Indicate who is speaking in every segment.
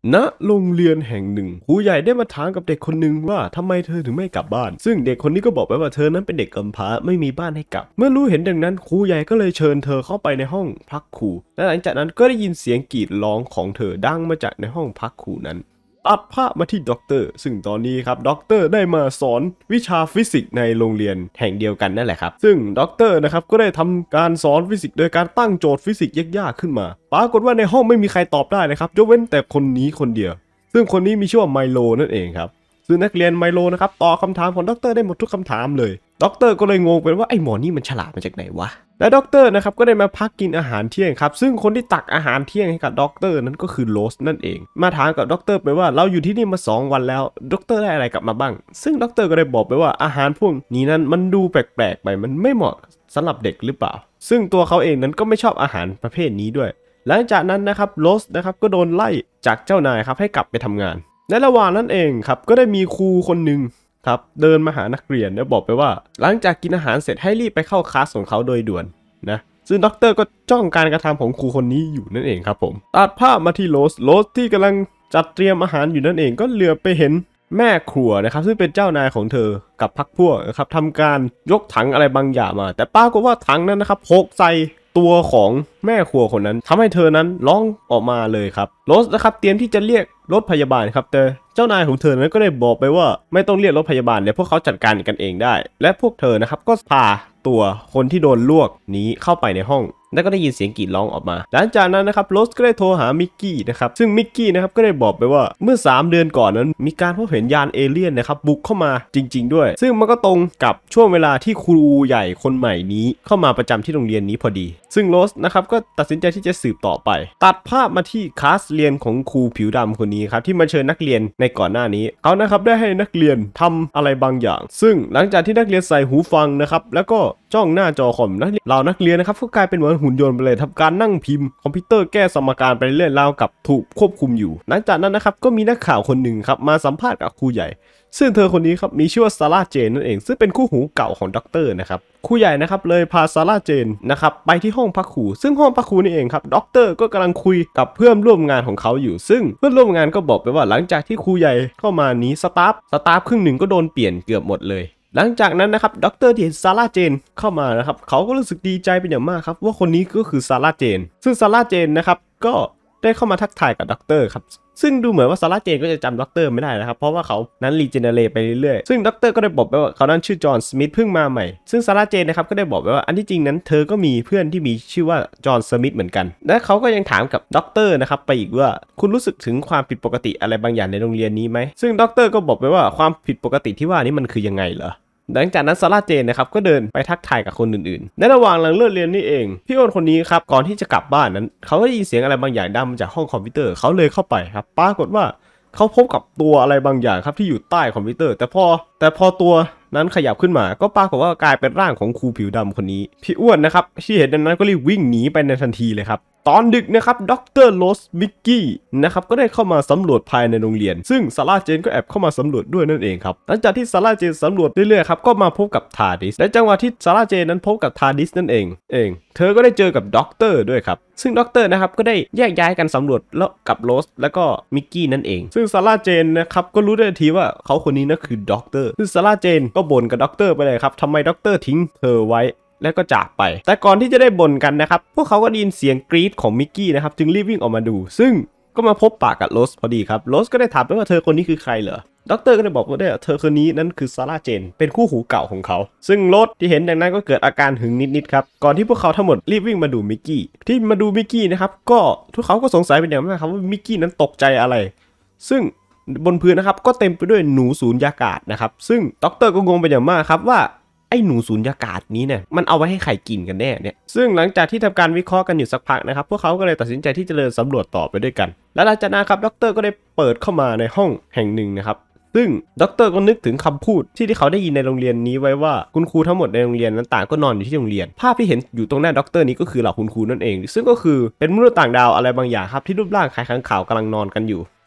Speaker 1: โรงเรียนแห่งหนึ่งครูใหญ่ได้มาถามกับเด็กคนหนึ่งว่าทำไมเธอถึงไม่กลับบ้านซึ่งเด็กคนนี้ก็บอกไปว่าเธอนั้นเป็นเด็กกำพร้าไม่มีบ้านให้กลับเมื่อรู้เห็นดังนั้นครูใหญ่ก็เลยเชิญเธอเข้าไปในห้องพักครูและหลังจากนั้นก็ได้ยินเสียงกรีดร้องของเธอดังมาจากในห้องพักครูนั้นตัดภาพมาที่ด็อกเตอร์ซึ่งตอนนี้ครับด็อกเตอร์ได้มาสอนวิชาฟิสิกส์ในโรงเรียนแห่งเดียวกันนั่นแหละครับซึ่งด็อกเตอร์นะครับก็ได้ทำการสอนฟิสิกส์โดยการตั้งโจทย์ฟิสิกส์ยากๆขึ้นมาปรากฏว่าในห้องไม่มีใครตอบได้เลยครับยกเว้นแต่คนนี้คนเดียวซึ่งคนนี้มีชื่อว่าไมโลนั่นเองครับซึ่งนักเรียนไมโลนะครับตอบคำถามของด็อกเตอร์ได้หมดทุกคำถามเลยด็อกเตอร์ก็เลยงงไปว่าไอ้หมอนี่มันฉลาดมาจากไหนวะและด็อกเตอร์นะครับก็ได้มาพักกินอาหารเที่ยงครับซึ่งคนที่ตักอาหารเที่ยงให้กับด็อกเตอร์นั้นก็คือโรสนั่นเองมาถามกับด็อกเตอร์ไปว่าเราอยู่ที่นี่มา2 วันแล้วด็อกเตอร์ได้อะไรกลับมาบ้างซึ่งด็อกเตอร์ก็ได้บอกไปว่าอาหารพวกนี้นั้นมันดูแปลกๆไปมันไม่เหมาะสำหรับเด็กหรือเปล่าซึ่งตัวเขาเองนั้นก็ไม่ชอบอาหารประเภทนี้ด้วยหลังจากนั้นนะครับโรสนะครับก็โดนไล่จากเจ้านายครับให้กลับไปทำงานในระหว่างนั้นเองครับก็ได้มีครูคนหนึ่งครับเดินมาหานักเรียนแล้วบอกไปว่าหลังจากกินอาหารเสร็จให้รีบไปเข้าคลาสของเขาโดยด่วนนะซึ่งด็อกเตอร์ก็จ้องการกระทำของครูคนนี้อยู่นั่นเองครับผมตัดภาพมาที่โรสที่กำลังจัดเตรียมอาหารอยู่นั่นเองก็เหลือบไปเห็นแม่ครัวนะครับซึ่งเป็นเจ้านายของเธอกับพรรคพวกนะครับทำการยกถังอะไรบางอย่างมาแต่ปรากฏว่าถังนั้นนะครับหกใส่ตัวของแม่ครัวคนนั้นทำให้เธอนั้นร้องออกมาเลยครับโรสนะครับเตรียมที่จะเรียกรถพยาบาลครับแต่เจ้านายของเธอนั้นก็ได้บอกไปว่าไม่ต้องเรียกรถพยาบาลเดี๋ยวพวกเขาจัดการกันเองได้และพวกเธอนะครับก็พาตัวคนที่โดนลวกนี้เข้าไปในห้องแล้วก็ได้ยินเสียงกรีดร้องออกมาหลังจากนั้นนะครับโรสก็ได้โทรหามิกกี้นะครับซึ่งมิกกี้นะครับก็ได้บอกไปว่าเมื่อ3 เดือนก่อนนั้นมีการพบเห็นยานเอเลี่ยนนะครับบุกเข้ามาจริงๆด้วยซึ่งมันก็ตรงกับช่วงเวลาที่ครูใหญ่คนใหม่นี้เข้ามาประจำที่โรงเรียนนี้พอดีซึ่งโรสนะครับก็ตัดสินใจที่จะสืบต่อไปตัดภาพมาที่คลาสเรียนของครูผิวดำคนนี้ครับที่มาเชิญนักเรียนในก่อนหน้านี้เขานะครับได้ให้นักเรียนทำอะไรบางอย่างซึ่งหลังจากที่นักเรียนใส่หูฟังนะครับแล้วก็จ้องหน้าจอคอมเหล่านักเรียนนะครับก็กลายเป็นเหมือนหุ่นยนต์ไปเลยทำการนั่งพิมพ์คอมพิวเตอร์แก้สมการไปเรื่อยราวกับถูกควบคุมอยู่หลังจากนั้นนะครับก็มีนักข่าวคนหนึ่งครับมาสัมภาษณ์กับครูใหญ่ซึ่งเธอคนนี้ครับมีชื่อว่าซาร่าเจนนั่นเองซึ่งเป็นคู่หูเก่าของด็อกเตอร์นะครับครูใหญ่นะครับเลยพาซาร่าเจนนะครับไปที่ห้องพักครูซึ่งห้องพักครูนี่เองครับด็อกเตอร์ก็กำลังคุยกับเพื่อนร่วมงานของเขาอยู่ซึ่งเพื่อนร่วมงานก็บอกไปว่าหลังจากที่ครูใหญ่เข้ามานี้สตาฟครึ่งหนึ่งก็โดนเปลี่ยนเกือบหมดเลยหลังจากนั้นนะครับด็อกเตอร์ที่เห็นซาร่าเจนเข้ามานะครับเขาก็รู้สึกดีใจเป็นอย่างมากครับว่าคนนี้ก็คือซาร่าเจนซึ่งซาร่าเจนนะครับก็ได้เข้ามาทักทายกับด็อกเตอร์ครับซึ่งดูเหมือนว่าซาร่าเจนก็จะจำด็อกเตอร์ไม่ได้นะครับเพราะว่าเขานั้นรีเจเนเรตไปเรื่อยๆซึ่งด็อกเตอร์ก็ได้บอกไปว่าเขานั้นชื่อจอห์นสมิธเพิ่งมาใหม่ซึ่งซาร่าเจนนะครับก็ได้บอกไปว่าอันที่จริงนั้นเธอก็มีเพื่อนที่มีชื่อว่าจอห์นสมิธเหมือนกันและเขาก็ยังถามกับด็อกเตอร์นะครับไปอีกว่าคุณรู้สึกถึงความผิดปกติอะไรบางอย่างในโรงเรียนนี้ไหมซึ่งด็อกเตอร์ก็บอกไปว่าความผิดปกติที่ว่านี้มันคือยังไงเหรอหลังจากนั้นซาร่าเจนนะครับก็เดินไปทักทายกับคนอื่นๆในระหว่างหลังเลิกเรียนนี่เองพี่อ้นคนนี้ครับก่อนที่จะกลับบ้านนั้นเขาได้ยินเสียงอะไรบางอย่างดังมาจากห้องคอมพิวเตอร์เขาเลยเข้าไปครับปรากฏว่าเขาพบกับตัวอะไรบางอย่างครับที่อยู่ใต้คอมพิวเตอร์แต่พอตัวนั้นขยับขึ้นมาก็ปรากฏว่ากลายเป็นร่างของครูผิวดำคนนี้พี่อ้วนนะครับที่เห็นดังนั้นก็รีบวิ่งหนีไปในทันทีเลยครับตอนดึกนะครับดร.โรสมิกกี้นะครับก็ได้เข้ามาสำรวจภายในโรงเรียนซึ่งซาร่าเจนก็แอบเข้ามาสำรวจด้วยนั่นเองครับหลังจากที่ซาร่าเจนสำรวจเรื่อยๆครับก็มาพบกับทาร์ดิสและจังหวะที่ซาร่าเจนนั้นพบกับทาร์ดิสนั่นเองเธอก็ได้เจอกับด็อกเตอร์ด้วยครับซึ่งด็อกเตอร์นะครับก็ได้แยกย้ายกันสำรวจแล้วกับโรสแล้วก็มิกกี้นั่นเองซึ่งซาร่าเจนนะครับก็รู้ได้ทีว่าเขาคนนี้นั่นคือด็อกเตอร์ซึ่งซาร่าเจนก็บ่นกับด็อกเตอร์ไปเลยครับทำไมด็อกเตอร์ทิ้งเธอไว้แล้วก็จากไปแต่ก่อนที่จะได้บ่นกันนะครับพวกเขาก็ได้ยินเสียงกรี๊ดของมิกกี้นะครับจึงรีบวิ่งออกมาดูซึ่งก็มาพบปากกับโรสพอดีครับโรสก็ได้ถามไปว่าเธอคนนี้คือใครเหรอด็อกเตอร์ก็ได้บอกว่าเธอคนนี้นั้นคือซาร่าเจนเป็นคู่หูเก่าของเขาซึ่งโรสที่เห็นดังนั้นก็เกิดอาการหึงนิดๆครับก่อนที่พวกเขาทั้งหมดรีบวิ่งมาดูมิกกี้ที่มาดูมิกกี้นะครับก็ทุกเขาก็สงสัยเป็นอย่างมากครับว่ามิกกี้นั้นตกใจอะไรซึ่งบนพื้นนะครับก็เต็มไปด้วยหนูสูญญากาศนะครับซึ่งด็อกเตอร์ก็งงเป็นอย่างมากครับว่าไอ้หนูสูญญากาศนี้เนี่ยมันเอาไว้ให้ใครกินกันแน่เนี่ยซึ่งหลังจากที่ทำการวิเคราะห์กันอยู่สักพักนะครับพวกเขาก็เลยตัดสินใจที่จะเดินสำรวจต่อไปด้วยกันและหลังจากนั้นครับด็อกเตอร์ก็ได้เปิดเข้ามาในห้องแห่งหนึ่งนะครับซึ่งด็อกเตอร์ก็นึกถึงคำพูดที่เขาได้ยินในโรงเรียนนี้ไว้ว่าคุณครูทั้งหมดในโรงเรียนนั้นต่างก็นอนอยู่ที่โรงเรียนภาพที่เห็นอยู่ตรงหน้าด็อกเตอร์นี้ก็คือเหล่าคุณครูนั่นเองซึ่งก็คือเป็นมนุษย์ต่างดาวอะไรบางอย่างครับที่รูปร่างคล้ายค้างคาวกำลังนอนกันอยู่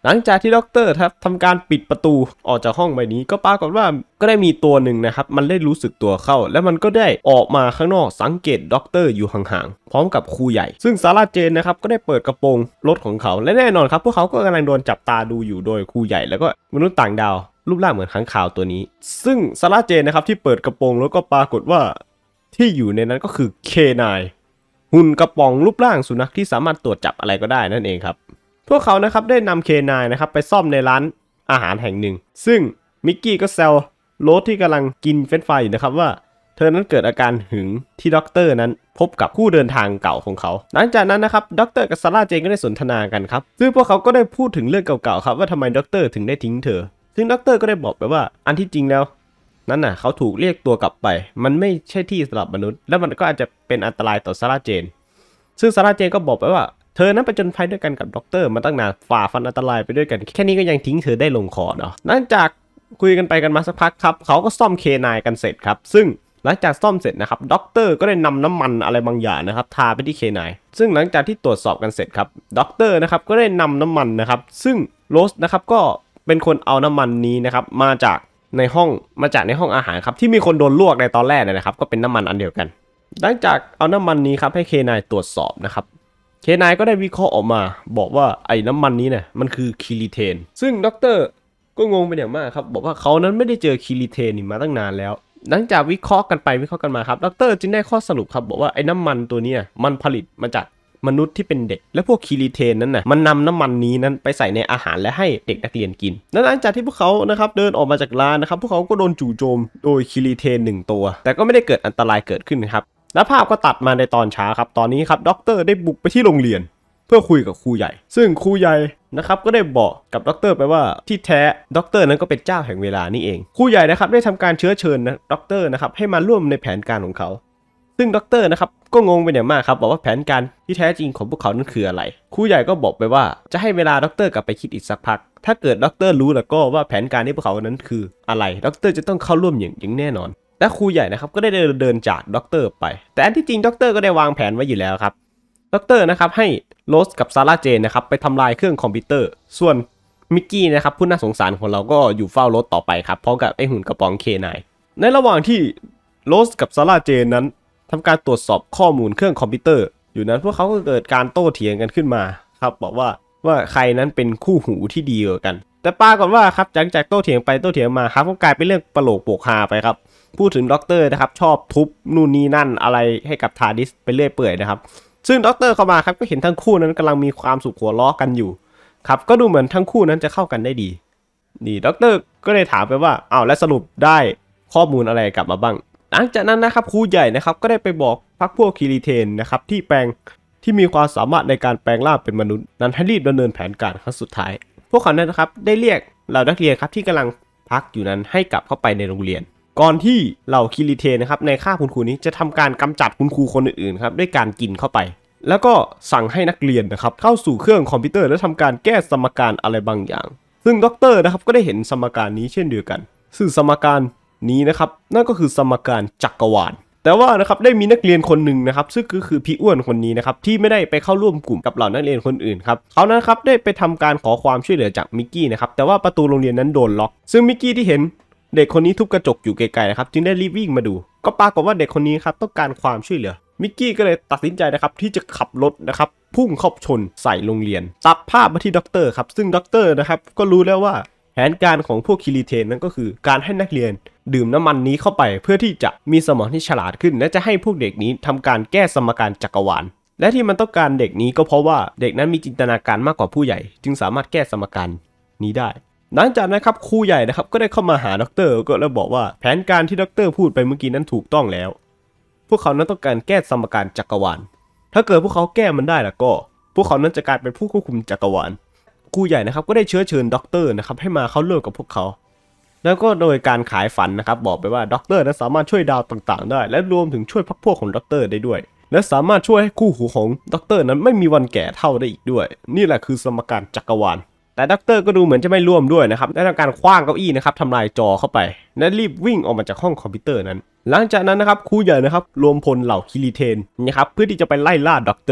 Speaker 1: หลังจากที่ด็อกเตอร์ครับทำการปิดประตูออกจากห้องใบนี้ก็ปรากฏว่าก็ได้มีตัวหนึ่งนะครับมันได้รู้สึกตัวเข้าและมันก็ได้ออกมาข้างนอกสังเกตด็อกเตอร์อยู่ห่างๆพร้อมกับครูใหญ่ซึ่งซาร่าเจนนะครับก็ได้เปิดกระโปรงรถของเขาและแน่นอนครับพวกเขาก็กำลังโดนจับตาดูอยู่โดยครูใหญ่แล้วก็มนุษย์ต่างดาวรูปร่างเหมือนค้างคาวตัวนี้ซึ่งซาร่าเจนนะครับที่เปิดกระโปรงแล้วก็ปรากฏว่าที่อยู่ในนั้นก็คือเคนายหุ่นกระป๋องรูปร่างสุนัขที่สามารถตรวจจับอะไรก็ได้นั่นเองครับพวกเขานะครับได้นำเคนายนะครับไปซ่อมในร้านอาหารแห่งหนึ่งซึ่งมิกกี้ก็แซวโรสที่กำลังกินเฟรนช์ฟรายอยู่นะครับว่าเธอนั้นเกิดอาการหึงที่ด็อกเตอร์นั้นพบกับคู่เดินทางเก่าของเขาหลังจากนั้นนะครับด็อกเตอร์กับซาร่าเจนก็ได้สนทนากันครับซึ่งพวกเขาก็ได้พูดถึงเรื่องเก่าๆครับว่าทำไมด็อกเตอร์ถึงได้ทิ้งเธอซึ่งด็อกเตอร์ก็ได้บอกไปว่าอันที่จริงแล้วนั่นน่ะเขาถูกเรียกตัวกลับไปมันไม่ใช่ที่สำหรับมนุษย์และมันก็อาจจะเป็นอันตรายต่อซาร่าเจนซึ่งซาร่าเจนก็บอกไปว่าเธอนั้นไปจนภัยด้วยกันกับด็อกเตอร์มาตั้งนานฝ่าฟันอันตรายไปด้วยกันแค่นี้ก็ยังทิ้งเธอได้ลงคอเนาะหลังจากคุยกันไปกันมาสักพักครับเขาก็ซ่อมเคนายกันเสร็จครับซึ่งหลังจากซ่อมเสร็จนะครับด็อกเตอร์ก็ได้นำน้ำมันอะไรบางอย่างนะครับทาไปที่เคนายซึ่งหลังจากที่ตรวจสอบกันเสร็จครับด็อกเตอร์นะครับก็ได้นำน้ำมันนะครับซึ่งโรสนะครับก็เป็นคนเอาน้ำมันนี้นะครับมาจากในห้องอาหารครับที่มีคนโดนลวกในตอนแรกนะครับก็เป็นน้ำมันอันเดียวกันหลังจากเอาน้ำมันนี้ครับให้เคนายตรวจสอบนะครับเคนายก็ได้วิเคราะห์ออกมาบอกว่าไอ้น้ำมันนี้เนี่ยมันคือคิริเทนซึ่งด็อกเตอร์ก็งงเป็นอย่างมากครับบอกว่าเขานั้นไม่ได้เจอคิริเทนนี่มาตั้งนานแล้วหลังจากวิเคราะห์กันไปวิเคราะห์กันมาครับด็อกเตอร์จึงได้ข้อสรุปครับบอกว่าไอ้น้ำมันตัวนี้มันผลิตมาจากมนุษย์ที่เป็นเด็กและพวกคิริเทนนั้นน่ะมันนำน้ำมันนี้นั้นไปใส่ในอาหารและให้เด็กนักเรียนกินและหลังจากที่พวกเขานะครับเดินออกมาจากร้านนะครับพวกเขาก็โดนจู่โจมโดยคิริเทน1ตัวแต่ก็ไม่ได้เกิดอันตรายเกิดขึ้นครับและภาพก็ตัดมาในตอนเช้าครับตอนนี้ครับด็อกเตอร์ได้บุกไปที่โรงเรียนเพื่อคุยกับครูใหญ่ซึ่งครูใหญ่นะครับก็ได้บอกกับด็อกเตอร์ไปว่าที่แท้ด็อกเตอร์นั้นก็เป็นเจ้าแห่งเวลานี่เองครูใหญ่นะครับได้ทำการเชื้อเชิญนะด็อกเตอร์นะครับให้มาร่วมในแผนการของเขาซึ่งด็อกเตอร์นะครับก็งงเป็นอย่างมากครับบอกว่าแผนการที่แท้จริงของพวกเขานั้นคืออะไรครูใหญ่ก็บอกไปว่าจะให้เวลาด็อกเตอร์กลับไปคิดอีกสักพักถ้าเกิดด็อกเตอร์รู้แล้วก็ว่าแผนการที่พวกเขานั้นคืออะไรด็อกเตอร์จะต้องเข้าร่วมอย่างแน่นอนและครูใหญ่นะครับก็ได้เดินจากด็อกเตอร์ไปแต่อันที่จริงด็อกเตอร์ก็ได้วางแผนไว้อยู่แล้วครับด็อกเตอร์นะครับให้โรสกับซาร่าเจนนะครับไปทำลายเครื่องคอมพิวเตอร์ส่วนมิกกี้นะครับผู้น่าสงสารของเราก็อยู่เฝ้ารถต่อไปครับพร้อมกับไอหุ่นกระป๋องเคนายในระหว่างที่โรสกับซาร่าเจนนั้นทำการตรวจสอบข้อมูลเครื่องคอมพิวเตอร์อยู่นั้นพวกเขาก็เกิดการโต้เถียงกันขึ้นมาครับบอกว่าใครนั้นเป็นคู่หูที่ดีกว่ากันแต่ปรากฏว่าครับหลังจากโต้เถียงไปโต้เถียงมาครับก็กลายเป็นเรื่องตลกโปกฮาไปครับพูดถึงด็อกเตอร์นะครับชอบทุบนู่นนี่นั่นอะไรให้กับทาร์ดิสไปเรื่อยเปื่อยนะครับซึ่งด็อกเตอร์เข้ามาครับก็เห็นทั้งคู่นั้นกำลังมีความสุขหัวล้อกันอยู่ครับก็ดูเหมือนทั้งคู่นั้นจะเข้ากันได้ดีนี่ด็อกเตอร์ก็เลยถามไปว่าอ้าวและสรุปได้ข้อมูลอะไรกลับมาบ้างหลังจากนั้นนะครับครูใหญ่นะครับก็ได้ไปบอกพรรคพวกคิริเทนนะครับที่มีความสามารถในการแปลงร่างเป็นมนุษย์นั้นให้รีบดำเนินแผนการครั้งสุดท้ายพวกเขานั้นนะครับได้เรียกเหล่านักเรียนครับที่กำลังพักอยู่นั้นให้กลับเข้าไปในโรงเรียนก่อนที่เหล่าคิริเทนนะครับในคาบคุณครูนี้จะทำการกำจัดคุณครูคนอื่นๆครับด้วยการกินเข้าไปแล้วก็สั่งให้นักเรียนนะครับเข้าสู่เครื่องคอมพิวเตอร์และทำการแก้สมการอะไรบางอย่างซึ่งด็อกเตอร์นะครับก็ได้เห็นสมการนี้เช่นเดียวกันซึ่งสมการนี้นะครับนั่นก็คือสมการจักรวาลแต่ว่านะครับได้มีนักเรียนคนหนึ่งนะครับซึ่งก็คือพี่อ้วนคนนี้นะครับที่ไม่ได้ไปเข้าร่วมกลุ่มกับเหล่านักเรียนคนอื่นครับเขานั้นครับได้ไปทำการขอความช่วยเหลือจากมิกกี้นะครับแต่ว่าประตูโรงเรียนนั้นโดนล็อกซึ่งมิกกี้ที่เห็นเด็กคนนี้ทุบกระจกอยู่ไกลๆนะครับจึงได้รีบวิ่งมาดูก็ปรากฏว่าเด็กคนนี้ครับต้องการความช่วยเหลือมิกกี้ก็เลยตัดสินใจนะครับที่จะขับรถนะครับพุ่งเข้าชนใส่โรงเรียนตัดภาพมาที่ด็อกเตอร์ครับซึ่งด็อกเตอร์นะครับก็รู้แล้วว่าแผนการของพวกคิริเทนนั้นก็คือการให้นักเรียนดื่มน้ำมันนี้เข้าไปเพื่อที่จะมีสมองที่ฉลาดขึ้นและจะให้พวกเด็กนี้ทำการแก้สมการจักรวาลและที่มันต้องการเด็กนี้ก็เพราะว่าเด็กนั้นมีจินตนาการมากกว่าผู้ใหญ่จึงสามารถแก้สมการนี้ได้หลังจากนั้นครับครูใหญ่นะครับก็ได้เข้ามาหาด็อกเตอร์ก็แล้วบอกว่าแผนการที่ด็อกเตอร์พูดไปเมื่อกี้นั้นถูกต้องแล้วพวกเขานั้นต้องการแก้สมการจักรวาลถ้าเกิดพวกเขาแก้มันได้แล้วก็พวกเขานั้นจะกลายเป็นผู้ควบคุมจักรวาลครูใหญ่นะครับก็ได้เชื้อเชิญด็อกเตอร์นะครับให้มาเข้าร่วมกับพวกเขาแล้วก็โดยการขายฝันนะครับบอกไปว่าด็อกเตอร์นั้นสามารถช่วยดาวต่างๆได้และรวมถึงช่วยพรรคพวกของด็อกเตอร์ได้ด้วยและสามารถช่วยให้คู่หูของด็อกเตอร์นั้นไม่มีวันแก่เท่าได้อีกด้วยนี่แหละคือสมการจักรวาลแต่ด็อกเตอร์ก็ดูเหมือนจะไม่ร่วมด้วยนะครับได้ทำการคว้างเก้าอี้นะครับทำลายจอเข้าไปและรีบวิ่งออกมาจากห้องคอมพิวเตอร์นั้นหลังจากนั้นนะครับครูใหญ่นะครับรวมพลเหล่าคิริเทนนะครับเพื่อที่จะไปไล่ล่าด็อกเตอร์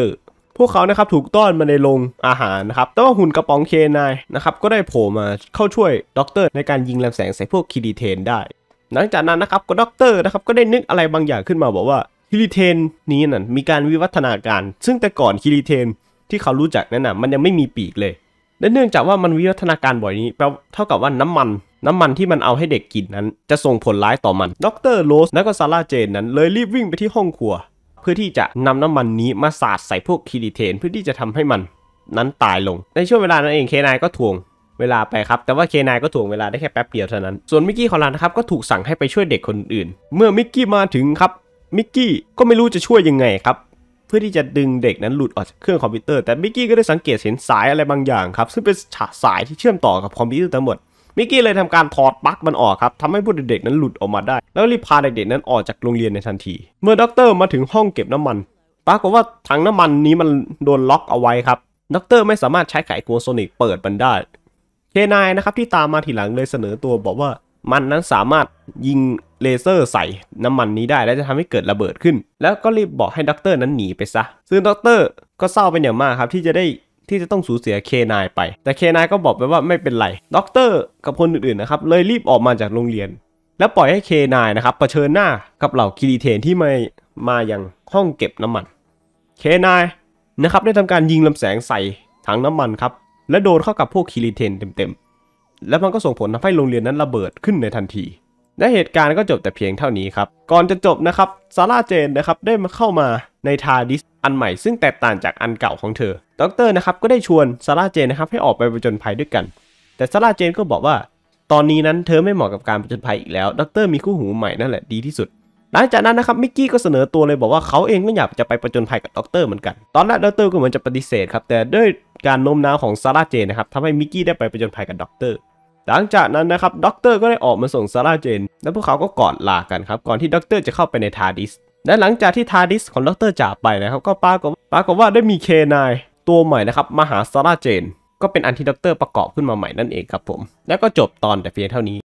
Speaker 1: พวกเขานะครับถูกต้อนมาในโรงอาหารนะครับแต่ว่าหุ่นกระป๋องเคนายนะครับก็ได้โผล่มาเข้าช่วยด็อกเตอร์ในการยิงลำแสงใส่พวกคิริเทนได้หลังจากนั้นนะครับก็ด็อกเตอร์นะครับก็ได้นึกอะไรบางอย่างขึ้นมาบอกว่าคิริเทนนี้นั่นมีการวิวัฒนาการซึ่งแต่ก่อนคิริเทนที่เขารู้จักนั้นน่ะมันยังไม่มีปีกเลยและเนื่องจากว่ามันวิวัฒนาการบ่อยนี้แปลเท่ากับว่าน้ำมันที่มันเอาให้เด็กกินนั้นจะส่งผลร้ายต่อมันดร.โรสและก็ซาร่าเจนนั้นเลยรีบวิ่งไปที่ห้องครัวเพื่อที่จะนำน้ำมันนี้มาสาดใส่พวกคิริเทนเพื่อที่จะทำให้มันนั้นตายลงในช่วงเวลานั้นเองเคนายก็ถ่วงเวลาไปครับแต่ว่าเคนายก็ถ่วงเวลาได้แค่แป๊บเดียวเท่านั้นส่วนมิกกี้ของเรานะครับก็ถูกสั่งให้ไปช่วยเด็กคนอื่นเมื่อมิกกี้มาถึงครับมิกกี้ก็ไม่รู้จะช่วยยังไงครับเพื่อที่จะดึงเด็กนั้นหลุดออกจากเครื่องคอมพิวเตอร์แต่มิกกี้ก็ได้สังเกตเห็นสายอะไรบางอย่างครับซึ่งเป็นสายที่เชื่อมต่อกับคอมพิวเตอร์ทั้งหมดมิกกี้เลยทำการถอดปลั๊กมันออกครับทำให้พวกเด็กๆนั้นหลุดออกมาได้แล้วรีบพาเด็กๆนั้นออกจากโรงเรียนในทันทีเมื่อด็อกเตอร์มาถึงห้องเก็บน้ำมันปรากฏว่าถังน้ำมันนี้มันโดนล็อกเอาไว้ครับด็อกเตอร์ไม่สามารถใช้ไขควงโซนิกเปิดมันได้เคนายนะครับที่ตามมาทีหลังเลยเสนอตัวบอกว่ามันนั้นสามารถยิงเลเซอร์ใส่น้ำมันนี้ได้และจะทำให้เกิดระเบิดขึ้นแล้วก็รีบบอกให้ด็อกเตอร์นั้นหนีไปซะซึ่งด็อกเตอร์ก็เศร้าเป็นอย่างมากครับที่จะต้องสูญเสียเคนายไปแต่เคนายก็บอกไปว่าไม่เป็นไรด็อกเตอร์กับคนอื่นๆนะครับเลยรีบออกมาจากโรงเรียนแล้วปล่อยให้เคนายนะครับเผชิญหน้ากับเหล่าคิริเทนที่มายังห้องเก็บน้ำมันเคนายนะครับได้ทำการยิงลำแสงใส่ถังน้ำมันครับและโดนเข้ากับพวกคิริเทนเต็มๆแล้วมันก็ส่งผลทำให้โรงเรียนนั้นระเบิดขึ้นในทันทีและเหตุการณ์ก็จบแต่เพียงเท่านี้ครับก่อนจะจบนะครับซาร่าเจนนะครับได้มาเข้ามาในทาร์ดิสอันใหม่ซึ่งแตกต่างจากอันเก่าของเธอด็อกเตอร์นะครับก็ได้ชวนซาร่าเจนนะครับให้ออกไปผจญภัยด้วยกันแต่ซาร่าเจนก็บอกว่าตอนนี้นั้นเธอไม่เหมาะกับการผจญภัยอีกแล้วด็อกเตอร์มีคู่หูใหม่นั่นแหละดีที่สุดหลังจากนั้นนะครับมิกกี้ก็เสนอตัวเลยบอกว่าเขาเองก็อยากจะไปผจญภัยกับด็อกเตอร์เหมือนกันตอนแรกด็อกเตอร์ก็เหมือนจะปฏิเสธครับแต่ด้วยการโน้มน้าวของซาร่าเจนนะครับทำให้มิกกี้ได้ไปผจญภัยกับด็อกเตอร์หลังจากนั้นนะครับด็อกเตอร์ก็ได้ออกมาส่งซาร่าเจนและพวกเขาก็กอดลากันครับก่อนที่ด็อกเตอร์จะเข้าไปในทาร์ดิสและหลังจากที่ทาร์ดิสของด็อกเตอร์จากไปนะครับก็ปรากฏว่าได้มีเคนายตัวใหม่นะครับมาหาซาร่าเจนก็เป็นอันที่ด็อกเตอร์ประกอบขึ้นมาใหม่นั่นเองครับผมแล้วก็จบตอนแต่เพียงเท่านี้